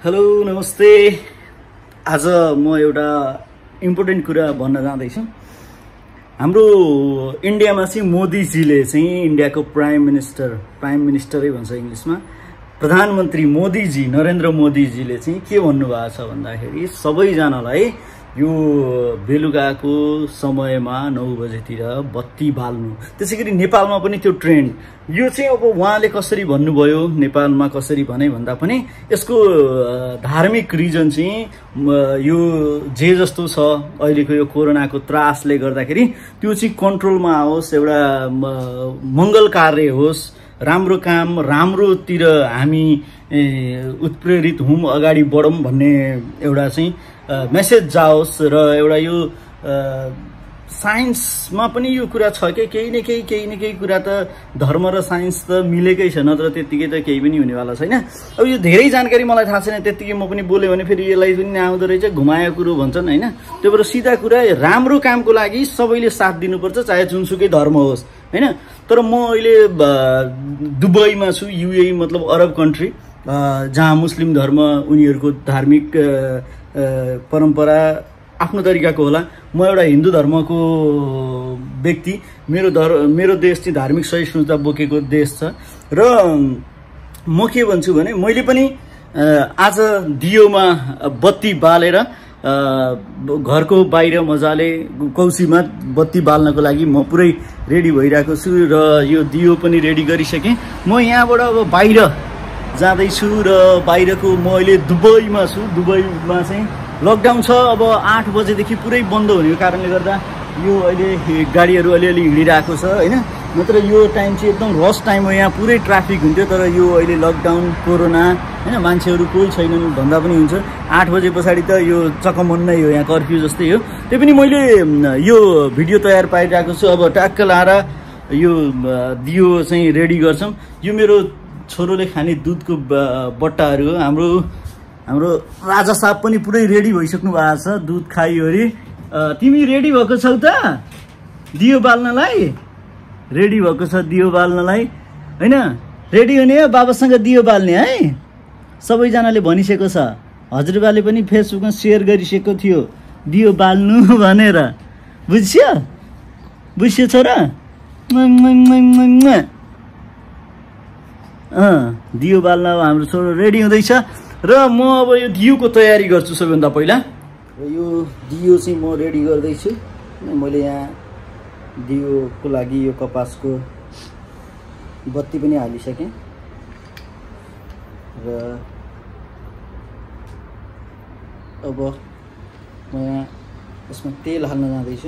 Hello नमस्ते। आज म एउटा इम्पोर्टेन्ट कुरा भन्न जाँदैछु। हाम्रो इन्डियामा चाहिँ मोदीजीले चाहिँ इन्डियाको प्राइम मिनिस्टरै भन्छ इङ्ग्लिसमा, प्रधानमन्त्री मोदीजी नरेन्द्र मोदीजीले चाहिँ के भन्नुभएको छ भन्दाखेरि सबैजनालाई यो बेलुकाको समयमा 9 बजेतिर बत्ती बाल्नु। त्यसैगरी नेपालमा पनि त्यो ट्रेन्ड यो चाहिँ अब उहाँले कसरी भन्नुभयो, नेपालमा कसरी भने भन्दा पनि यसको धार्मिक रिजन चाहिँ यो जे जस्तो छ अहिलेको यो कोरोनाको त्रासले गर्दाखेरि त्यो चाहिँ कन्ट्रोलमा आओस्, एउटा मङ्गल कार्य होस्, राम्रो काम राम्रोतिर हामी उत्प्रेरित हौँ, अगाडि बढौँ भन्ने एउटा चाहिँ मेसेज जाओस्। र एउटा यो साइन्समा पनि यो कुरा छ कि केही न केही कुरा त धर्म र साइन्स त मिलेकै छ, नत्र त्यत्तिकै त केही पनि हुनेवाला छैन। अब यो धेरै जानकारी मलाई थाहा छैन, त्यत्तिकै म पनि बोल्यो भने फेरि यसलाई पनि आउँदो रहेछ घुमाएको कुरो भन्छन् होइन। त्यो भएर सिधा कुरा राम्रो कामको लागि सबैले साथ दिनुपर्छ, चाहे जुनसुकै धर्म होस् होइन। तर म अहिले दुबईमा छु, युएई मतलब अरब कन्ट्री, जहाँ मुस्लिम धर्म उनीहरूको धार्मिक परम्परा आफ्नो तरिकाको होला। म एउटा हिन्दू धर्मको व्यक्ति, मेरो देश चाहिँ धार्मिक सहिष्णुता बोकेको देश छ। र म के भन्छु भने मैले पनि आज दियोमा बत्ती बालेर घरको बाहिर मजाले कौसीमा बत्ती बाल्नको लागि म पुरै रेडी भइरहेको छु र यो दियो पनि रेडी गरिसकेँ। म यहाँबाट अब बाहिर जाँदैछु र बाहिरको म अहिले दुबईमा छु। दुबईमा चाहिँ लकडाउन छ, अब 8 बजेदेखि पुरै बन्द हुनेको कारणले गर्दा यो अहिले गाडीहरू अलिअलि हिँडिरहेको छ होइन। नत्र यो टाइम चाहिँ एकदम रस टाइम हो, यहाँ पुरै ट्राफिक हुन्थ्यो। तर यो अहिले लकडाउन कोरोना होइन, मान्छेहरू कोही छैनन् भन्दा पनि हुन्छ। 8 बजे पछाडि त यो चकमन्नै हो, यहाँ कर्फ्यू जस्तै हो। त्यही पनि मैले यो भिडियो तयार पारिरहेको छु। अब ट्याक्क लाएर यो दियो चाहिँ रेडी गर्छौँ। यो मेरो छोरोले खाने दुधको बट्टाहरू हो। हाम्रो राजा साहब पनि पुरै रेडी भइसक्नु भएको छ, दुध खाइवरी। तिमी रेडी भएको छौ त दियो बाल्नलाई? रेडी भएको छ दियो बाल्नलाई होइन? रेडी हुने हो बाबासँग दियो बाल्ने है। सबैजनाले भनिसकेको छ, हजुरबाले पनि फेसबुकमा सेयर गरिसकेको थियो दियो बाल्नु भनेर। बुझ्यो छोरा? दियो बाल्न अब हाम्रो छोरो रेडी हुँदैछ र म अब यो दियोको तयारी गर्छु सबैभन्दा पहिला। र यो दियो चाहिँ म रेडी गर्दैछु। मैले यहाँ दियोको लागि यो कपासको बत्ती पनि हालिसकेँ र अब म यहाँ यसमा तेल हाल्न जाँदैछु।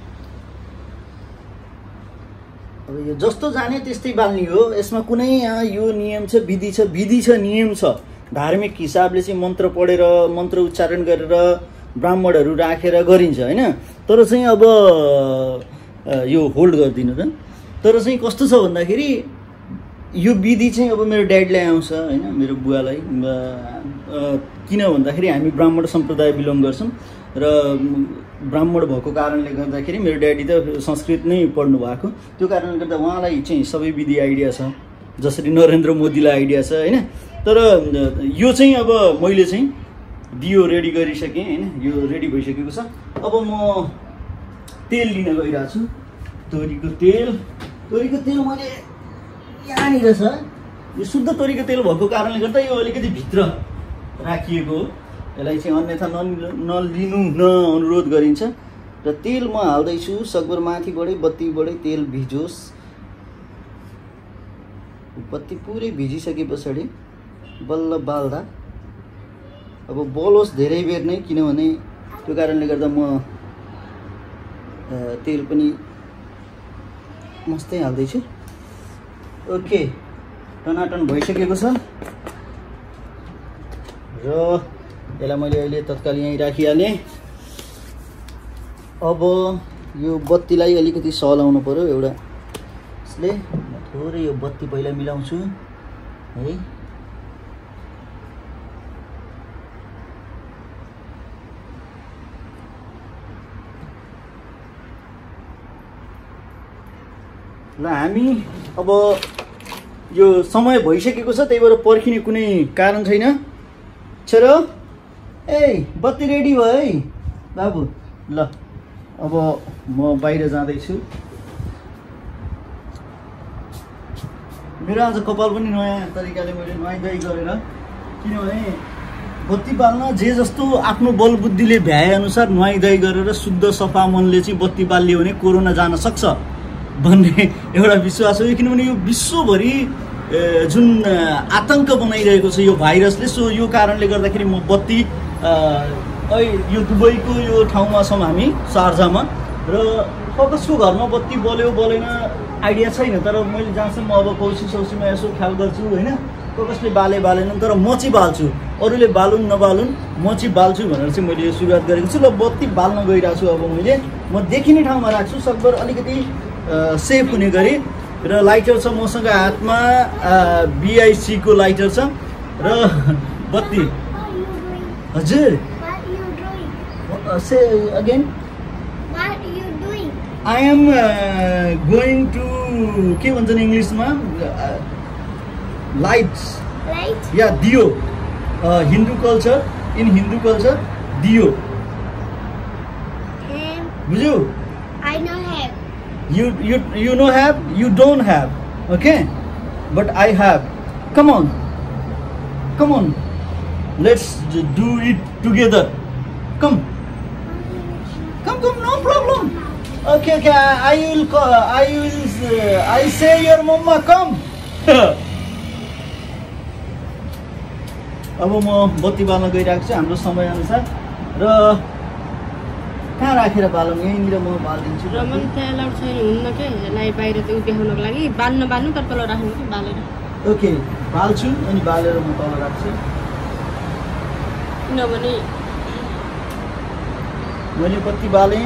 अब यो जस्तो जाने त्यस्तै बाल्ने हो, यसमा कुनै यो नियम छ, विधि छ, नियम छ। धार्मिक हिसाबले चाहिँ मन्त्र पढेर मन्त्र उच्चारण गरेर ब्राह्मणहरू राखेर गरिन्छ होइन। तर चाहिँ अब यो होल्ड गरिदिनु त। तर चाहिँ कस्तो छ भन्दाखेरि यो विधि चाहिँ अब मेरो ड्याडीलाई आउँछ होइन, मेरो बुवालाई। किन भन्दाखेरि हामी ब्राह्मण सम्प्रदाय बिलोङ गर्छौँ र ब्राह्मण भएको कारणले गर्दाखेरि मेरो ड्याडी त संस्कृत नै पढ्नु भएको, त्यो कारणले गर्दा उहाँलाई चाहिँ सबै विधि आइडिया छ, जसरी नरेन्द्र मोदीलाई आइडिया छ होइन। तर यो चाहिँ अब मैले चाहिँ दियो रेडी गरिसकेँ होइन, यो रेडी भइसकेको छ। अब म तेल लिन गइरहेको छु, तोरीको तेल मैले यहाँनिर छ। यो शुद्ध तोरीको तेल भएको कारणले गर्दा यो अलिकति भित्र राखिएको हो, यसलाई चाहिँ अन्यथा नलिनु अनुरोध गरिन्छ। र तेल म हाल्दैछु, सकभर माथिबाटै बत्तीबाटै तेल भिजोस्। बत्ती पुरै भिजिसके पछाडि बल्ल बाल्दा अब बलोस् धेरै बेर नै, किनभने त्यो कारणले गर्दा म तेल पनि मस्तै हाल्दैछु। ओके, टनाटन भइसकेको छ र यसलाई मैले अहिले तत्काल यहीँ राखिहालेँ। अब यो बत्तीलाई अलिकति सलाउनु पर्यो एउटा यसले। थोरै यो बत्ती पहिला मिलाउँछु है। ल हामी अब यो समय भइसकेको छ, त्यही भएर पर्खिने कुनै कारण छैन। छोरो ए बत्ती रेडी भयो है बाबु ल अब म बाहिर जाँदैछु मेरो आज कपाल पनि नयाँ तरिकाले मैले नुहाइधुवाइ गरेर किनभने बत्ती बाल्न जे जस्तो आफ्नो बलबुद्धिले भ्याए अनुसार नुहाइधुवाइ गरेर शुद्ध सफा मनले चाहिँ बत्ती बालियो भने कोरोना जान सक्छ भन्ने एउटा विश्वास हो किनभने यो विश्वभरि जुन आतंक बनाइरहेको छ यो भाइरसले सो यो कारणले गर्दाखेरि म बत्ती यो दुबईको यो ठाउँमा छौँ हामी शारजामा र कसको घरमा बत्ती बल्यो बलेन आइडिया छैन तर मैले जहाँसम्म अब कौसी यसो ख्याल गर्छु होइन कसले बालेन तर म चाहिँ बाल्छु अरूले बालुन् नबालुन् म चाहिँ बाल्छु भनेर चाहिँ मैले सुरुवात गरेको छु र बत्ती बाल्न गइरहेको छु अब मैले म देखिने ठाउँमा राख्छु सकभर अलिकति सेफ हुने गरी र लाइटर छ मसँग हातमा BIC को लाइटर छ र बत्ती हजुर say again I am going to के भन्छन् इङ्ग्लिसमा lights yeah diyo Hindu culture in Hindu culture diyo बुझ्यौ I know have you know have you don't have okay but I have come on let's do it together come no problem okay I say your mama come अब म बत्ती बाल्न गइरहेको छु हाम्रो समयअनुसार र कहाँ राखेर बालौँ यहीँनिर म बालिदिन्छु र मन त्यहाँ लाउड छैन हुन्न के लाइट बाहिर चाहिँ उभ्याउनको लागि बाल्नु तर तल राख्नु कि बालेर ओके बाल्छु अनि बालेर म तल राख्छु किनभने मैले बत्ती बालेँ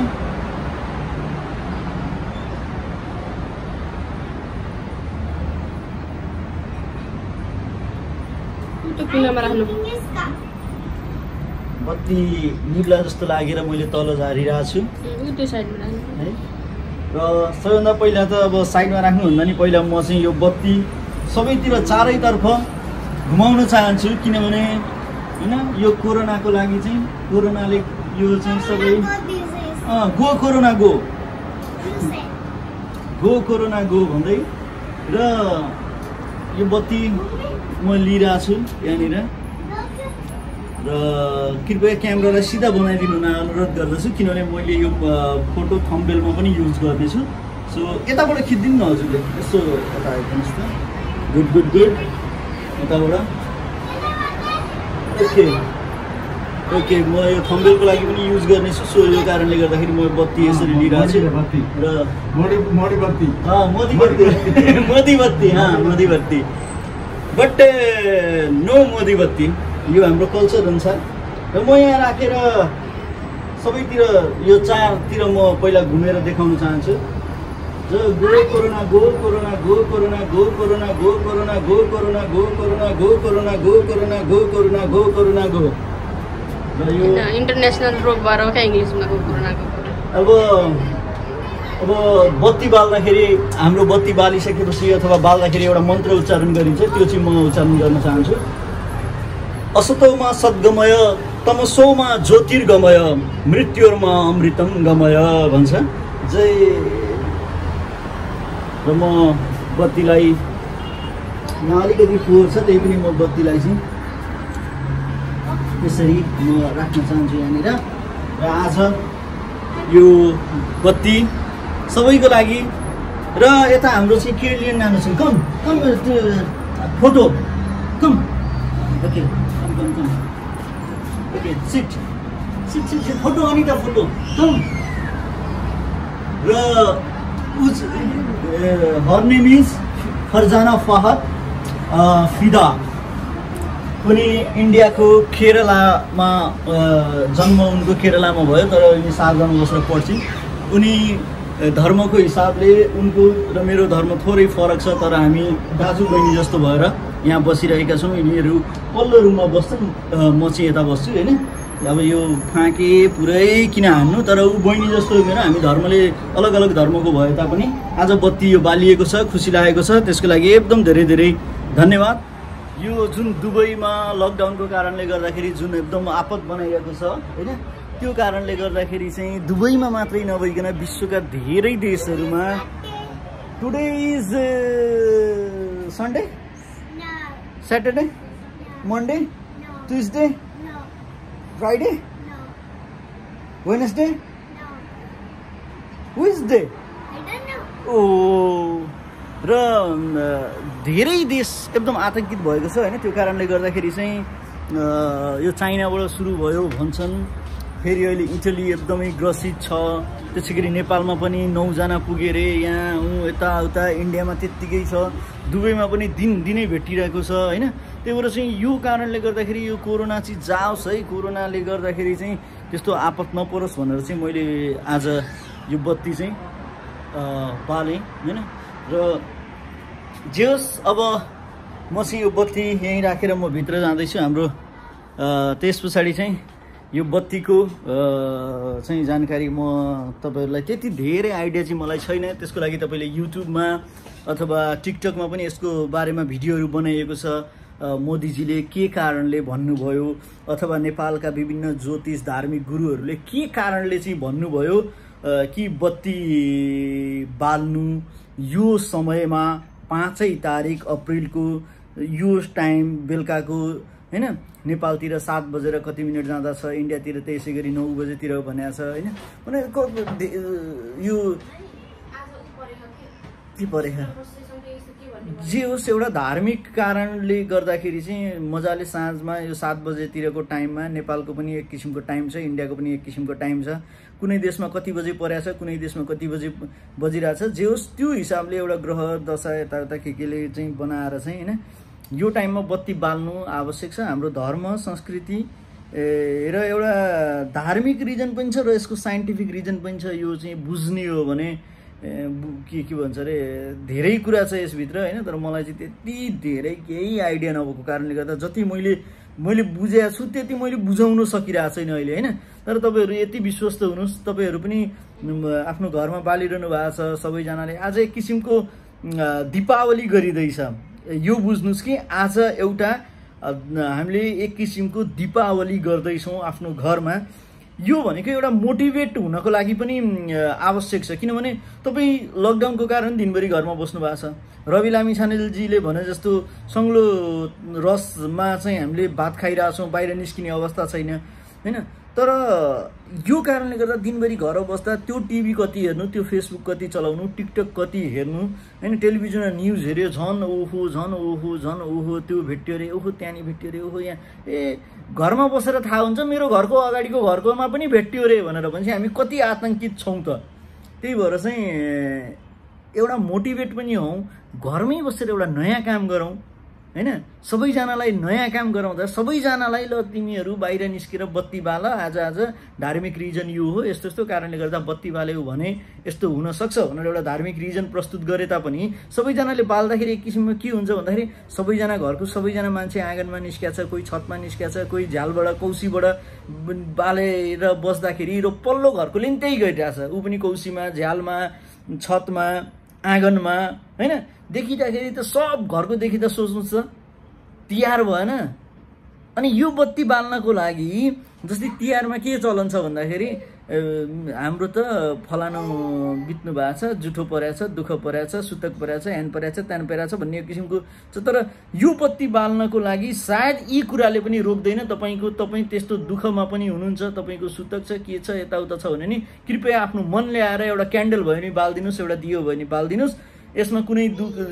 बत्ती निब्ला जस्तो लागेर मैले तल झारिरहेको छु है र सबैभन्दा पहिला त अब साइडमा राख्नुभन्दा नि पहिला म चाहिँ यो बत्ती सबैतिर चारैतर्फ घुमाउन चाहन्छु किनभने होइन यो कोरोनाको लागि चाहिँ कोरोनाले यो चाहिँ सबै गो कोरोना गो भन्दै र यो बत्ती म लिइरहेको छु यहाँनिर र कृपया क्यामेरालाई सिधा बनाइदिनु हुन अनुरोध गर्दछु किनभने मैले यो फोटो थम्बनेलमा पनि युज गर्दैछु सो यताबाट खिचिदिनु न हजुरले यसो यता आइदिनुहोस् त गुड यताबाट ओके म यो थम्बनेलको लागि पनि युज गर्नेछु सो यो कारणले गर्दाखेरि म बत्ती यसरी लिइरहेको छु र मोदी बत्ती बट नो मोदी बत्ती यो हाम्रो कल्चर अनुसार र म यहाँ राखेर सबैतिर यो चारतिर म पहिला घुमेर देखाउन चाहन्छु जो go corona go corona go corona go corona go corona go corona go corona go corona go corona go corona go corona go र यो इन्टरनेसनल रोग भएर क्या इङ्ग्लिसमा गो कोरोना गो अब बत्ती बाल्दाखेरि हाम्रो बत्ती बालिसकेपछि अथवा बाल्दाखेरि एउटा मन्त्र उच्चारण गरिन्छ त्यो चाहिँ म उच्चारण गर्न चाहन्छु असतोमा सद्गमय तमसोमा ज्योतिर्गमय मृत्युर्मा अमृतम गमय भन्छ जय र म बत्तीलाई यहाँ अलिकति फोहोर छ त्यही पनि म बत्तीलाई चाहिँ यसरी म राख्न चाहन्छु यहाँनिर र आज यो बत्ती सबैको लागि र यता हाम्रो चाहिँ के लिन जानु छ come photo come okay sit photo Anita photo come र her name is Farzana Fahad Fida उनी इन्डियाको केरलामा जन्म उनको केरलामा भयो तर उनी शारजामा बसेर पढ्छिन् उनी धर्मको हिसाबले उनको र मेरो धर्म थोरै फरक छ तर हामी दाजु बहिनी जस्तो भएर यहाँ बसिरहेका छौँ यिनीहरू पल्लो रुममा बस्छन् म चाहिँ यता बस्छु होइन अब यो फाँके पुरै किन हान्नु तर ऊ बहिनी जस्तो मेरो हामी धर्मले अलग अलग धर्मको भए तापनि आज बत्ती यो बालिएको छ खुसी लागेको छ त्यसको लागि एकदम धेरै धेरै धन्यवाद यो जुन दुबईमा लकडाउनको कारणले गर्दाखेरि जुन एकदम आपद बनाइएको छ होइन, त्यो कारणले गर्दाखेरि चाहिँ दुबईमा मात्रै नभइकन विश्वका धेरै देशहरूमा today is Sunday, Saturday, Monday, Tuesday, Friday, Wednesday, Wednesday. ओ र धेरै देश एकदम आतंकित भएको छ होइन। त्यो कारणले गर्दाखेरि चाहिँ यो चाइनाबाट सुरु भयो भन्छन्, फेरि अहिले इटली एकदमै ग्रसित छ, त्यसै गरी नेपालमा पनि 9 जना पुगे रे, यहाँ यताउता इन्डियामा त्यत्तिकै छ, दुबईमा पनि दिनै भेटिरहेको छ होइन। त्यही भएर चाहिँ यो कारणले गर्दाखेरि यो कोरोना चाहिँ जाओस् है, कोरोनाले गर्दाखेरि चाहिँ त्यस्तो आपत नपरोस् भनेर चाहिँ मैले आज यो बत्ती चाहिँ बालेँ होइन। र जे होस्, अब म चाहिँ यो बत्ती यहीँ राखेर म भित्र जाँदैछु हाम्रो। त्यस पछाडि चाहिँ यो बत्तीको चाहिँ जानकारी म तपाईँहरूलाई त्यति धेरै आइडिया चाहिँ मलाई छैन, त्यसको लागि तपाईँले युट्युबमा अथवा टिकटकमा पनि यसको बारेमा भिडियोहरू बनाइएको छ। मोदीजीले के कारणले भन्नुभयो अथवा नेपालका विभिन्न ज्योतिष धार्मिक गुरुहरूले के कारणले चाहिँ भन्नुभयो कि बत्ती बाल्नु यो समयमा 5 तारिक अप्रिलको यो टाइम बेलुकाको होइन। नेपालतिर 7 बजेर कति मिनट जाँदा छ, इन्डियातिर त्यसै गरी 9 बजेतिर भनेको छ होइन। यो के परेको जे होस्, एउटा धार्मिक कारणले गर्दाखेरि चाहिँ मजाले साँझमा यो 7 बजेतिरको टाइममा नेपालको पनि एक किसिमको टाइम छ, इन्डियाको पनि एक किसिमको टाइम छ। कुनै देशमा कति बजे परेको छ, कुनै देशमा कति बजे बजिरहेछ, जे होस् त्यो हिसाबले एउटा ग्रह दशा यताउता केले चाहिँ बनाएर चाहिँ होइन यो टाइममा बत्ती बाल्नु आवश्यक छ। हाम्रो धर्म संस्कृति र एउटा धार्मिक रिजन पनि छ र यसको साइन्टिफिक रिजन पनि छ। यो चाहिँ बुझ्ने हो भने के भन्छ अरे धेरै कुरा छ यसभित्र होइन। तर मलाई चाहिँ त्यति धेरै केही आइडिया नभएको कारणले गर्दा जति मैले बुझेको छु त्यति मैले बुझाउन सकिरहेको छैन अहिले होइन। तर तपाईँहरू यति विश्वस्त हुनुहोस्, तपाईँहरू पनि आफ्नो घरमा बालिरहनु भएको छ सबैजनाले। आज एक किसिमको दीपावली गरिँदैछ, यो बुझ्नुहोस् कि आज एउटा हामीले एक किसिमको दीपावली गर्दैछौँ आफ्नो घरमा। यो भनेको एउटा मोटिभेट हुनको लागि पनि आवश्यक छ, किनभने तपाईँ लकडाउनको कारण दिनभरि घरमा बस्नु भएको छ। रवि लामिछानेलजीले भने जस्तो सङ्लो रसमा चाहिँ हामीले भात खाइरहेछौँ, बाहिर निस्किने अवस्था छैन होइन। तर यो कारणले गर्दा दिनभरि घर बस्दा त्यो टिभी कति हेर्नु, त्यो फेसबुक कति चलाउनु, टिकटक कति हेर्नु होइन, टेलिभिजनमा न्युज हेऱ्यो झन् ओहो त्यो भेट्यो अरे, ओहो त्यहाँनिर भेट्यो अरे, ओहो यहाँ घरमा बसेर थाहा हुन्छ मेरो घरको अगाडिको घरकोमा पनि भेट्यो अरे भनेर भनेपछि हामी कति आतंकित छौँ त। त्यही भएर चाहिँ एउटा मोटिभेट पनि हौँ, घरमै बसेर एउटा नयाँ काम गरौँ होइन। सबैजनालाई नयाँ काम गराउँदा सबैजनालाई ल तिमीहरू बाहिर निस्केर बत्ती बाल, आज धार्मिक रिजन यो हो, यस्तो कारणले गर्दा बत्ती बाल्यौ भने यस्तो हुनसक्छ भनेर एउटा धार्मिक रिजन प्रस्तुत गरे तापनि सबैजनाले बाल्दाखेरि एक किसिममा के हुन्छ भन्दाखेरि सबैजना घरको सबैजना मान्छे आँगनमा निस्किया छ, कोही छतमा निस्किया छ, कोही झ्यालबाट कौसीबाट बालेर बस्दाखेरि र पल्लो घरकोले नि त्यही गरिरहेछ, ऊ पनि कौसीमा झ्यालमा छतमा आँगनमा होइन। देखिँदाखेरि त सब घरको देखिँदा सोच्नुहोस् त तिहार भएन। अनि यो बत्ती बाल्नको लागि जस्तै तिहारमा के चलन छ भन्दाखेरि हाम्रो त फलानु बित्नु भएको छ, जुठो परेको छ, दुःख परेको छ, सुतक परेको छ, ह्यान परेको छ, त्यान परेको छ भन्ने किसिमको छ। तर यो बत्ती बाल्नको लागि सायद यी कुराले पनि रोक्दैन। तपाईँ त्यस्तो दुःखमा पनि हुनुहुन्छ, तपाईँको सुतक छ, के छ, यताउता छ भने नि कृपया आफ्नो मन ल्याएर एउटा क्यान्डल भयो भने बालिदिनुहोस्, एउटा दियो भयो भने बालिदिनुहोस्। यसमा कुनै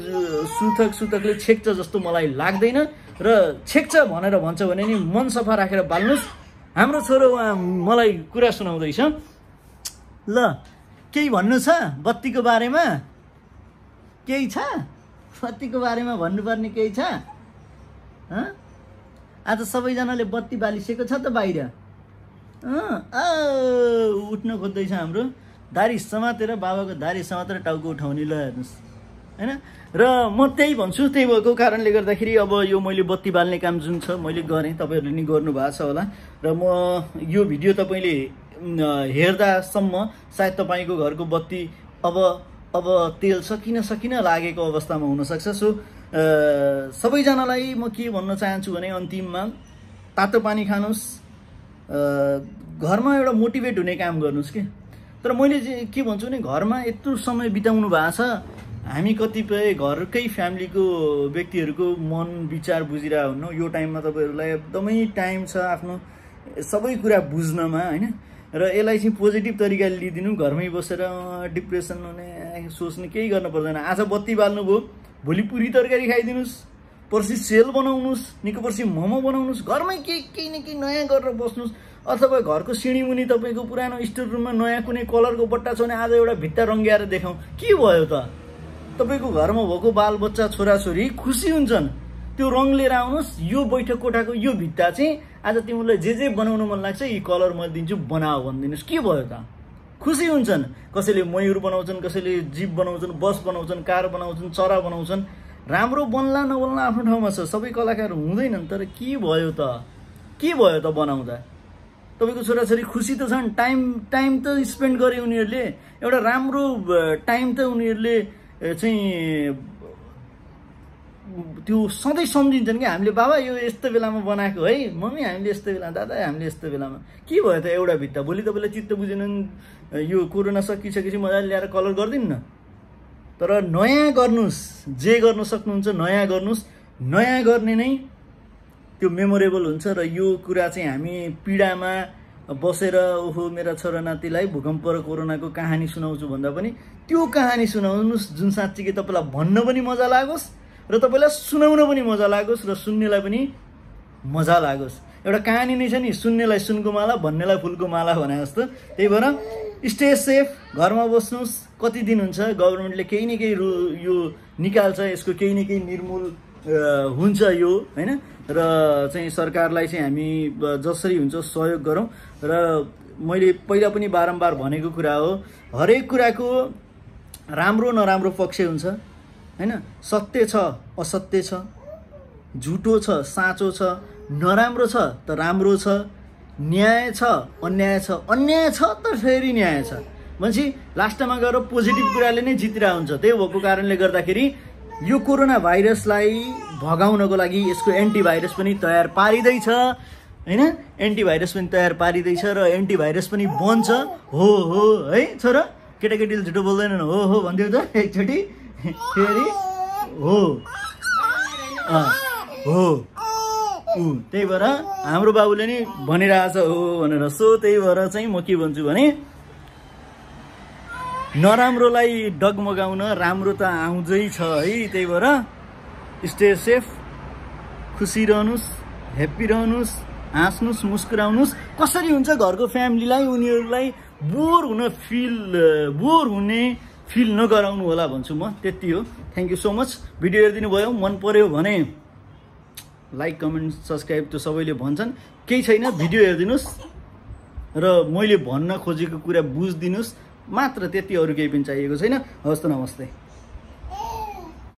सुतकले छेक्छ जस्तो मलाई लाग्दैन। र छेक्छ भनेर भन्छ भने नि मन सफा राखेर बाल्नुहोस्। हाम्रो छोरो उहाँ मलाई कुरा सुनाउँदैछ, ल केही भन्नु छ बत्तीको बारेमा? केही छ बत्तीको बारेमा भन्नुपर्ने केही छ? आज सबैजनाले बत्ती बालिसकेको छ त बाहिर। उठ्न खोज्दैछ हाम्रो दारी समातेर, बाबाको दारी समातेर टाउको उठाउने, ल हेर्नुहोस् होइन। र म त्यही भन्छु, त्यही भएको कारणले गर्दाखेरि अब यो मैले बत्ती बाल्ने काम जुन छ मैले गरेँ, तपाईँहरूले नि गर्नुभएको छ होला। र म यो भिडियो तपाईँले हेर्दासम्म सायद तपाईँको घरको बत्ती अब तेल सकिन लागेको अवस्थामा हुनसक्छ। सो सबैजनालाई म के भन्न चाहन्छु भने अन्तिममा तातो पानी खानुस्, घरमा एउटा मोटिभेट हुने काम गर्नुस् के। तर मैले चाहिँ के भन्छु भने घरमा यत्रो समय बिताउनु भएको छ, हामी कतिपय घरकै फ्यामिलीको व्यक्तिहरूको मन विचार बुझिरहेको हुन्न। यो टाइममा तपाईँहरूलाई एकदमै टाइम छ आफ्नो सबै कुरा बुझ्नमा हैन, र यसलाई चाहिँ पोजिटिभ तरिकाले लिदिनु। घरमै बसेर डिप्रेसन हुने सोच्ने केही गर्न पर्दैन। आज बत्ती बाल्नुभयो, भोलि पुरी तरकारी खाइदिनुस्, पर्सि सेल बनाउनुस्, निको पर्सि मोमो बनाउनुस्, घरमै केही न केही नयाँ गरेर बस्नुस्। अथवा घरको सिँढीमुनि तपाईँको पुरानो स्टोर रुममा नयाँ कुनै कलरको बट्टा छ भने आज एउटा भित्ता रङ्ग्याएर देखाउँ, के भयो त? तपाईँको घरमा भएको बालबच्चा छोराछोरी खुसी हुन्छन्, त्यो रङ लिएर आउनुहोस्, यो बैठक कोठाको यो भित्ता चाहिँ आज तिमीलाई जे बनाउनु मन लाग्छ यी कलर म दिन्छु बनाऊ भनिदिनुहोस्, के भयो त? खुसी हुन्छन्। कसैले मयूर बनाउँछन्, कसैले जीप बनाउँछन्, बस बनाउँछन्, कार बनाउँछन्, चरा बनाउँछन्। राम्रो बन्ला नबन्ला आफ्नो ठाउँमा छ, सबै कलाकार हुँदैनन्। तर के भयो त? के भयो त बनाउँदा? तपाईँको छोराछोरी खुसी त छन्, टाइम त स्पेन्ड गरे उनीहरूले, एउटा राम्रो टाइम त उनीहरूले चाहिँ त्यो सधैँ सम्झिन्छन् कि हामीले बाबा यो यस्तो बेलामा बनाएको है, मम्मी हामीले यस्तो बेला, दादा हामीले यस्तो बेलामा। के भयो त एउटा भित्ता? भोलि तपाईँलाई चित्त बुझेन, यो कोरोना सकिसकेपछि मजाले ल्याएर कलर गरिदिनु न। तर नयाँ गर्नुहोस्, जे गर्न सक्नुहुन्छ नयाँ गर्नुहोस्। नयाँ गर्ने नै त्यो मेमोरेबल हुन्छ। र यो कुरा चाहिँ हामी पीडामा बसेर ओहो मेरा छोरा नातिलाई भूकम्प र कोरोनाको कहानी सुनाउँछु भन्दा पनि त्यो कहानी सुनाउनुहोस् जुन साँच्चीकै तपाईँलाई भन्न पनि मजा लागोस् र तपाईँलाई सुनाउन पनि मजा लागोस् र सुन्नेलाई पनि मजा लागोस्। एउटा कहानी नै छ नि, सुन्नेलाई सुनको माला, भन्नेलाई फुलको माला भने जस्तो। त्यही भएर स्टे सेफ, घरमा बस्नुहोस्। कति दिन हुन्छ, गभर्मेन्टले केही न केही यो निकाल्छ, यसको केही न केही निर्मूल हुन्छ यो हैन। र चाहिँ सरकारलाई चाहिँ हामी जसरी हुन्छ सहयोग गरौँ। र मैले पहिला पनि बारम्बार भनेको कुरा हो, हरेक कुराको राम्रो नराम्रो पक्ष हुन्छ हैन। सत्य छ असत्य छ, झुटो छ साँचो छ, नराम्रो छ त राम्रो छ, न्याय छ अन्याय छ, अन्याय छ त फेरि न्याय छ भनेपछि लास्टमा गएर पोजिटिभ कुराले नै जितिरहेको हुन्छ। त्यही भएको कारणले गर्दाखेरि यो कोरोना भाइरसलाई भगाउनको लागि यसको एन्टिभाइरस पनि तयार पारिँदैछ हैन। एन्टिभाइरस पनि तयार पारिँदैछ र एन्टिभाइरस पनि बन्छ। हो है छोरा, केटाकेटीले झुटो बोल्दैनन्, हो भनिदियो त एकचोटि फेरि हो हो। त्यही भएर हाम्रो बाबुले नि भनिरहेछ हो भनेर। सो त्यही भएर चाहिँ म के भन्छु भने नराम्रोलाई डगमगाउन राम्रो त आउँदै छ है। त्यही भएर स्टे सेफ, खुसी रहनुहोस्, ह्याप्पी रहनुहोस्, हाँस्नुहोस्, मुस्कुराउनुहोस्। कसरी हुन्छ घरको फ्यामिलीलाई उनीहरूलाई बोर हुने फिल नगराउनु होला भन्छु म। त्यति हो। Thank you so much. Video हेरिदिनु भयो, मन पर्यो भने लाइक कमेन्ट सब्सक्राइब त्यो सबैले भन्छन्, केही छैन, भिडियो हेरिदिनुहोस् र मैले भन्न खोजेको कुरा बुझिदिनुहोस् मात्र, त्यति, अरू केही पनि चाहिएको छैन। हवस् त, नमस्ते।